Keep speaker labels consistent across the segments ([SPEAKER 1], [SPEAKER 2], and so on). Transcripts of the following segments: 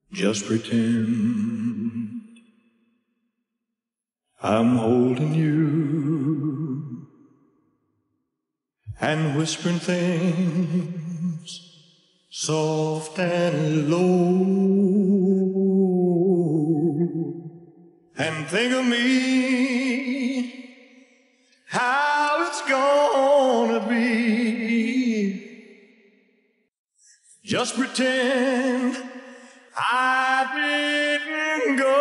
[SPEAKER 1] Just pretend I'm holding you and whispering things soft and low, and think of me, how it's gonna be. Just pretend I didn't go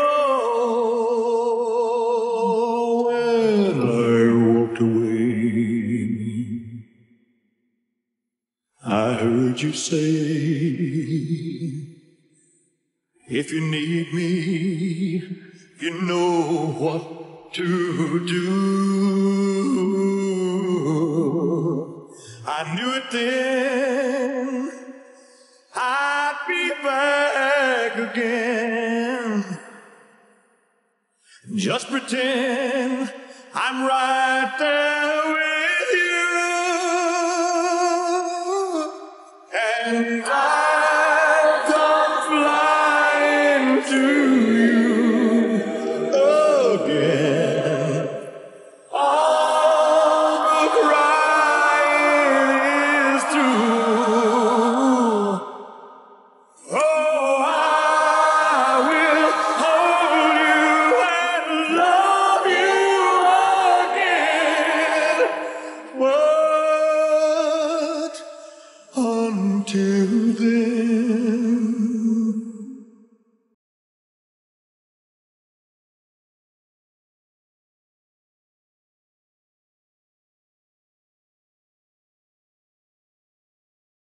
[SPEAKER 1] when I walked away. I heard you say, if you need me, you know what to do. I knew it then, I'd be back again. Just pretend I'm right there with you, and I'll come flying to you again. All the crying is through. Oh, I will hold you and love you again. But until then,